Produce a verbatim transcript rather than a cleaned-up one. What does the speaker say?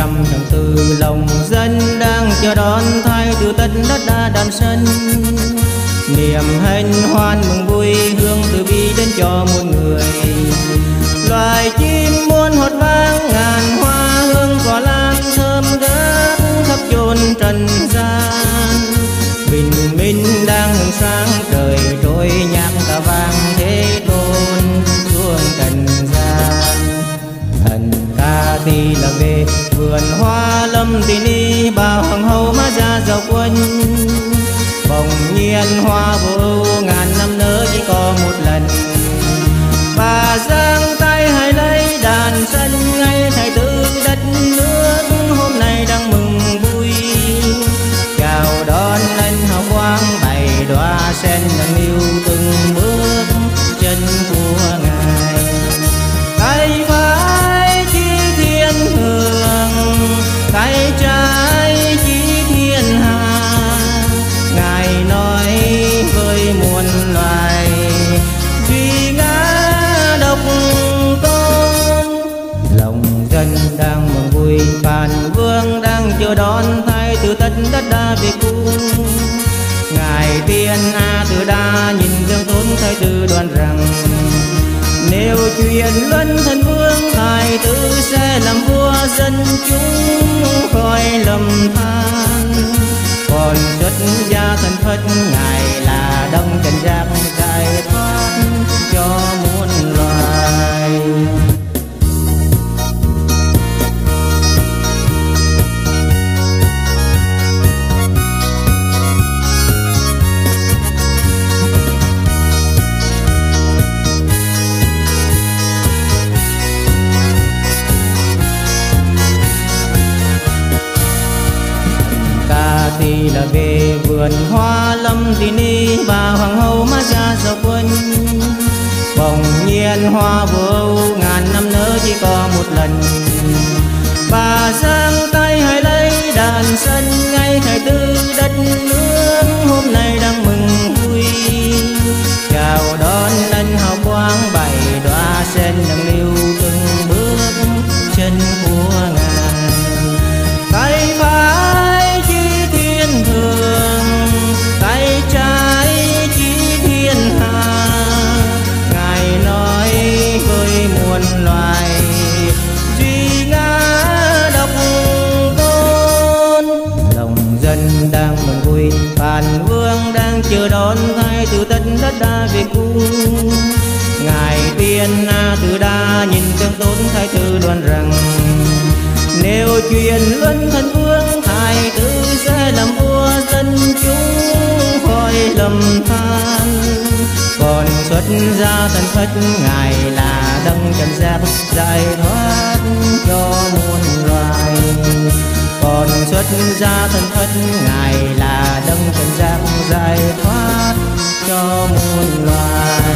trăm tháng tư lòng dân đang chờ đón thay từ tất đất đa đàn sân. Niềm hân hoan mừng vui hương từ bi đến cho muôn người. Loài chim muôn hót vang ngàn hoa hương cỏ lan thơm ngát khắp chốn trần gian. Bình minh đang hừng sáng trời trôi nhạc ta vang thế tôn xuống trần gian. Thần ca thì là về vườn hoa lâm tỳ ni bao hoàng hậu má ra dạo quân. Bỗng nhiên hoa vô ngàn năm nở chỉ có một lần. Bà giang tay hãy lấy đàn sân ngay thái tử đất nước hôm nay đang mừng vui. Chào đón ân hào quang bày đóa sen nâng niu từng bước chân của ngài. Tay phải chỉ thiên hương, tay trái chỉ thiên hà. Ngài nói với muôn loài vì ngã độc tôn. Lòng dân đang mừng vui Phan Vương đang chờ đón thay từ tất đất đa về cung. Ngài tiên A Từ Đa nhìn Dương Tôn thái tử đoan rằng nếu chuyện luân thần vương thái tử sẽ làm vua dân chúng khỏi lầm than. Còn xuất gia thần Phật ngài là đông trần giác giải thoát cho muôn loài. Thì là về vườn hoa lâm tỳ ni bà hoàng hậu má ra dạo quân. Bỗng nhiên hoa vô ngàn năm nở chỉ có một lần. Bà giang tay hãy lấy đàn sân ngay thái tử đất nước hôm nay đang mừng vui. Chào đón ân hào quang bày đóa sen nâng niu từng bước chân của ngài. Tay phải thường, tay trái chỉ thiên hà. Ngài nói với muôn loài duy ngã độc tôn. Lòng dân đang mừng vui Phan Vương đang chờ đón thay từ tất đất đa về cung. Ngài tiên A Từ Đa nhìn Tương Tôn thái tử đoan rằng nếu chuyện luân thần vương thái tử sẽ làm vua dân chúng khỏi lầm than. Còn xuất gia thần Phật ngài là đấng trần giác giải thoát cho muôn loài. Còn xuất gia thần Phật ngài là đấng trần giác giải thoát cho muôn loài.